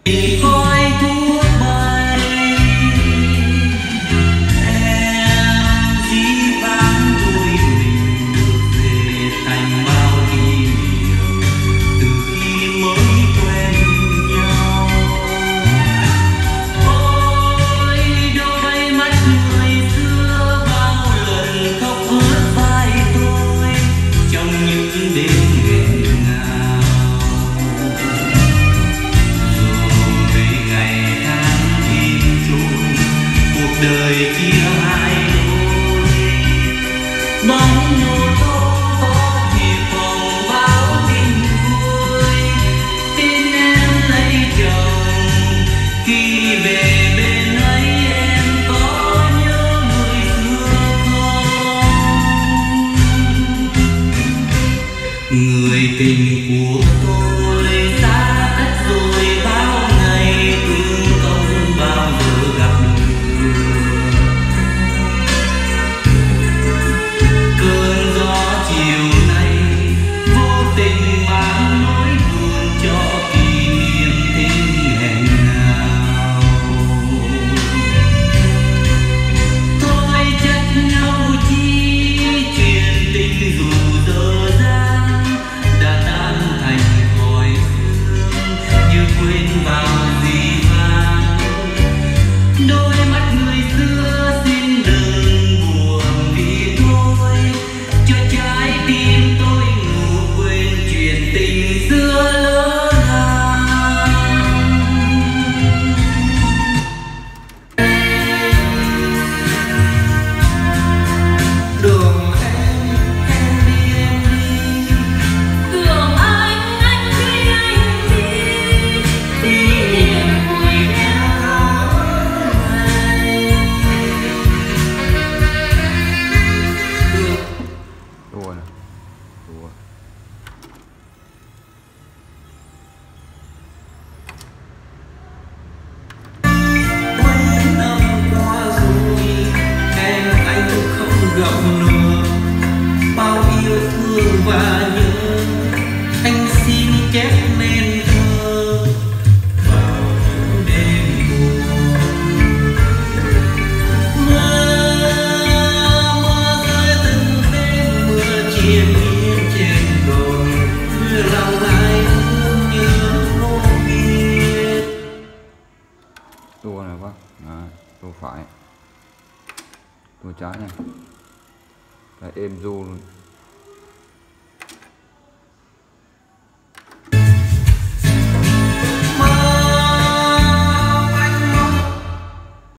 khói thuốc bay em dĩ vãng đôi mình ngược về thành bao kỷ niệm từ khi mới quen nhau. Ôi đôi mắt người xưa bao lần khóc ướt vai tôi trong những đêm nghẹn ngào. Đời chia hai đôi bóng mô tô có thì phòng báo tin vui tin em lấy chồng khi về bên ấy em có nhớ người xưa không? Người tình của tôi xa cách rồi bao ngày thương không bao giờ gặp được. Bao yêu thương và nhớ anh xin chép nên thơ vào những đêm buồn. Mưa rơi từng đêm mưa triền miên trên đồi mưa lòng ai thương nhớ vô biên. Tua này bác, tua phải, tua trái này, êm du luôn.